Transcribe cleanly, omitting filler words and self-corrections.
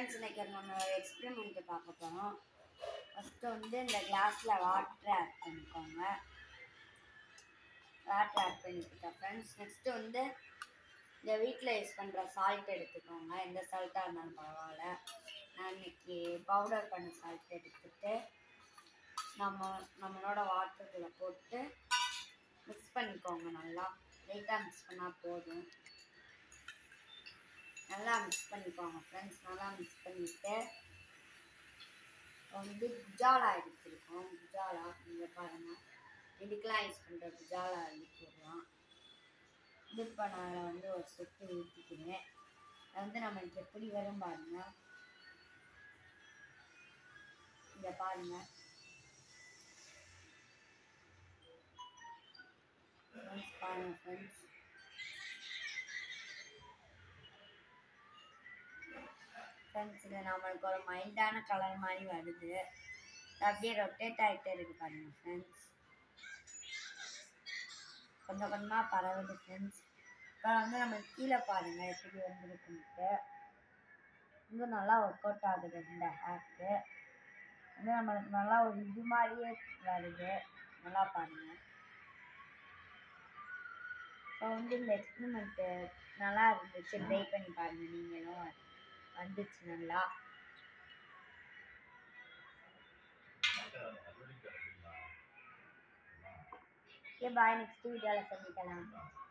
Friends இன்னைக்கு நம்ம experiment பார்க்க போகிறோம். ஃபஸ்ட்டு வந்து இந்த கிளாஸில் வாட்டர் ஆட் பண்ணிக்கோங்க. வாட்டர் ஆட் பண்ணிக்கிட்டேன் ஃப்ரெண்ட்ஸ். நெக்ஸ்ட்டு வந்து இந்த வீட்டில் யூஸ் பண்ணுற சால்ட் எடுத்துக்கோங்க. எந்த சால்ட்டாக இருந்தாலும் பரவாயில்ல. நான் இன்னைக்கு பவுடர் பண்ண சால்ட் எடுத்துட்டு நம்மளோட வாட்டருக்குள்ளே போட்டு மிக்ஸ் பண்ணிக்கோங்க. நல்லா லைட்டாக மிக்ஸ் பண்ணால் போதும். நல்லா மிக்ஸ் பண்ணிக்கோங்க ஃப்ரெண்ட்ஸ். நல்லா மிக்ஸ் பண்ணிவிட்டு வந்து குஜாலா எடுத்துருக்கோம். குஜாலா நீங்கள் பாருங்கள், இதுக்கெலாம் யூஸ் பண்ணுற குஜாலா எடுத்துக்கலாம். இது பண்ண வந்து ஒரு சொட்டு ஊற்றிக்கிறேன். அது வந்து நம்மளுக்கு எப்படி வரும் பாருங்கள். இதை பாருங்கள் பாருங்கள் ஃப்ரெண்ட்ஸ். ஃப்ரெண்ட்ஸ் இது நம்மளுக்கு ஒரு மைல்டான கலர் மாதிரி வருது. அப்படியே ரொட்டேட் ஆகிட்டே இருக்கு பாருங்கள் ஃப்ரெண்ட்ஸ். கொஞ்சம் கொஞ்சமாக பரவுது ஃப்ரெண்ட்ஸ். இப்போ வந்து நம்ம கீழே பாருங்கள் எப்படி வந்துருக்குன்ட்டு. இது நல்லா ஒர்க் அவுட் ஆகுது. இந்த ஹேக்கு வந்து நம்மளுக்கு நல்லா ஒரு இது மாதிரியே வருது. நல்லா பாருங்கள். இப்போ வந்து இந்த எக்ஸ்பெரிமெண்ட்டு நல்லா இருந்துச்சு. ட்ரை பண்ணி பாருங்கள் நீங்களும். வந்துச்சு நல்லா. Okay bye. நெக்ஸ்ட் வீடியோவில் சந்திக்கலாம்.